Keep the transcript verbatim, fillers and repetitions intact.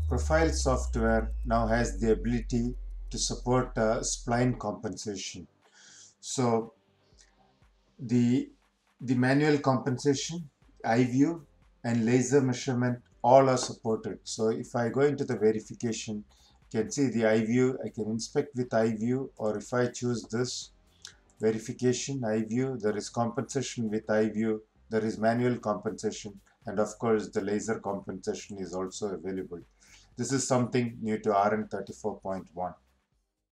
Profile software now has the ability to support uh, spline compensation. So the the manual compensation, iView, and laser measurement all are supported. So if I go into the verification, you can see the iView. I can inspect with iView, or if I choose this verification iView, there is compensation with iView, there is manual compensation, and of course the laser compensation is also available. This is something new to R N thirty-four point one.